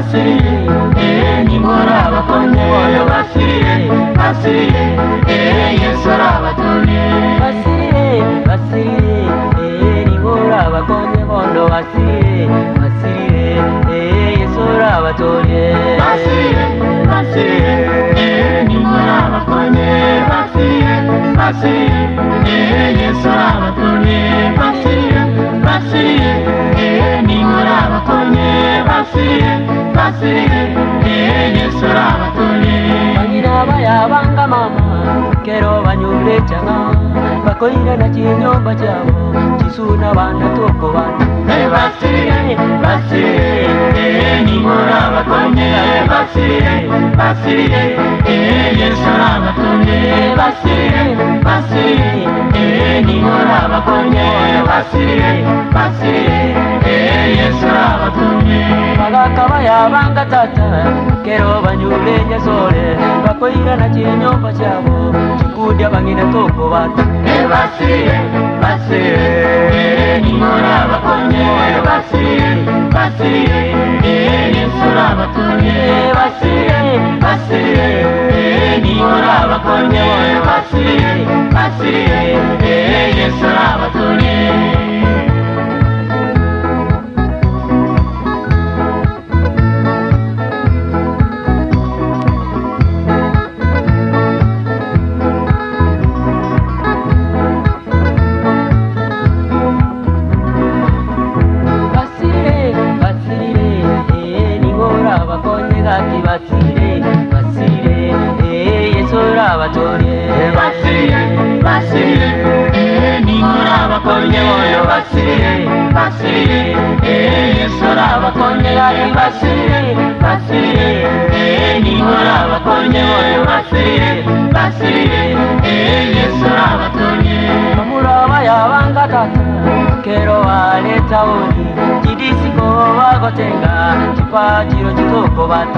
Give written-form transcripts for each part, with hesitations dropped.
basire, ni Oragokonye bono basire, basire, Yeso arabatore. Basire, ni Oragokonye bono basire, basire, Yeso arabatore. Basire, ni Oragokonye basire, basire, Yeso arabatore. Basire, ni Oragokonye basire, basire, Yeso arabatore. Bagira bayabanga mama, kero banyure changa, bakoira na chinyomba chabo, chisuna bana toko bana. Basire, ni Oragokonye basire, basire, Yeso arabatore. Basire, ni Oragokonye basire, basire, Yeso arabatore. Bagakaba yabanga tata, kero banyure nyesole, bakoira na chinyomba chabo, chikudya bangina toko bata. Basire, ni Oragokonye basire, basire, Yeso arabatore. Basire, ni Oragokonye basire, basire, Yeso arabatore. Basire, Yeso arabatore. Basire, ni Oragokonye bono basire, basire, Yeso arabatore. Basire, ni Oragokonye bono basire, basire, Yeso arabatore. Bamuraba yabanga tata, kero aleta ori, jidisiko bagotenga, chipatiro chitoko bata.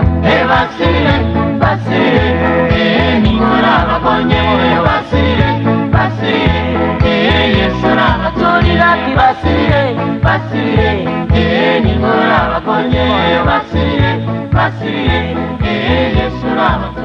Basire, ni Oragokonye bono basire, basire, Yeso arabatore. Basire, ni Oragokonye bono basire, basire, Yeso arabatore.